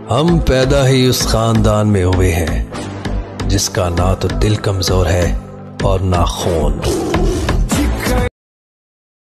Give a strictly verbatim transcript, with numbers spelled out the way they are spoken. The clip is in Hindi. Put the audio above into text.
हम पैदा ही उस खानदान में हुए हैं जिसका ना तो दिल कमजोर है और ना खून।